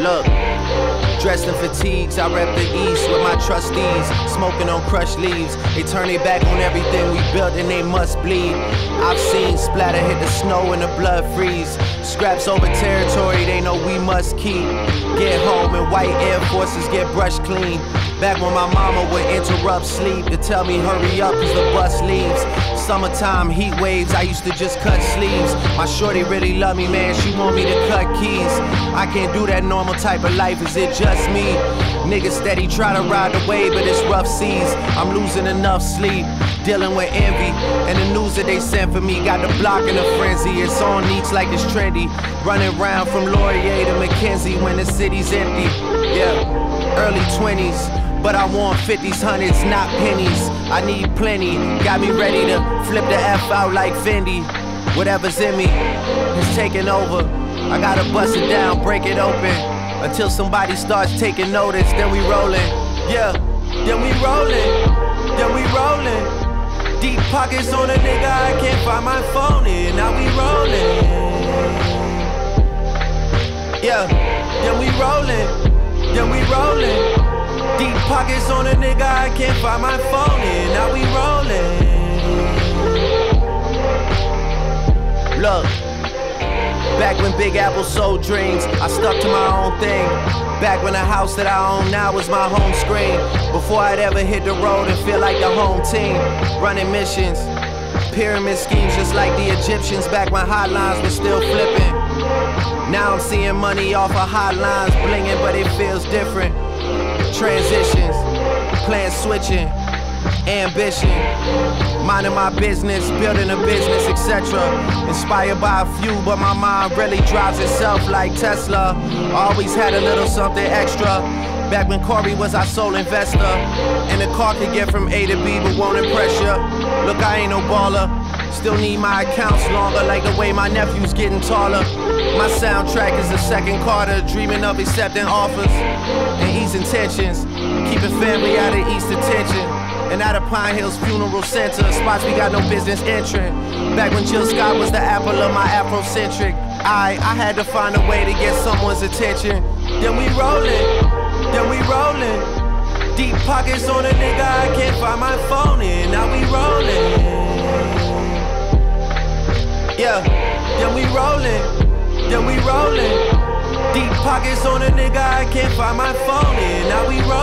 Look, dressed in fatigues, I rep the east with my trustees, smoking on crushed leaves. They turn their back on everything we built and they must bleed. I've seen splatter hit the snow and the blood freeze. Scraps over territory they know we must keep. Get home and white Air Forces get brushed clean. Back when my mama would interrupt sleep to tell me hurry up cause the bus leaves. Summertime heat waves, I used to just cut sleeves. My shorty really love me, man, she want me to cut keys. I can't do that normal type of life, is it just me? Niggas steady try to ride the wave, but it's rough seas. I'm losing enough sleep, dealing with envy. And the news that they sent for me got the block in a frenzy. It's on each like it's trendy. Running round from Laurier to Mackenzie when the city's empty. Yeah, early 20s. But I want 50s, hundreds, not pennies. I need plenty, got me ready to flip the F out like Fendi. Whatever's in me is taking over. I gotta bust it down, break it open. Until somebody starts taking notice, then we rollin'. Yeah, then we rollin', then we rollin'. Deep pockets on a nigga, I can't find my phone in. Now we rollin'. Yeah, then we rollin', then we rollin'. Deep pockets on a nigga, I can't find my phone in. Now we rollin'. Look, back when Big Apple sold dreams, I stuck to my own thing. Back when the house that I own now was my home screen. Before I'd ever hit the road and feel like the home team. Running missions, pyramid schemes just like the Egyptians. Back when hotlines were still flipping. Now I'm seeing money off of hotlines blinging, but it feels different. Transitions, plan switching, ambition, minding my business, building a business, etc. Inspired by a few, but my mind really drives itself like Tesla. Always had a little something extra. Back when Corey was our sole investor, and the car could get from A to B but won't impress ya. Look, I ain't no baller, still need my accounts longer, like the way my nephew's getting taller. My soundtrack is the second Carter, dreaming of accepting offers and easing tensions, keeping family out of East attention. And out of Pine Hills Funeral Center, spots we got no business entering. Back when Jill Scott was the apple of my Afrocentric eye, I had to find a way to get someone's attention. Then we rollin', then we rollin'. Deep pockets on a nigga, I can't find my phone in. Now we rollin'. Yeah, then we rollin', then we rollin'. Deep pockets on a nigga, I can't find my phone in. Now we rollin'.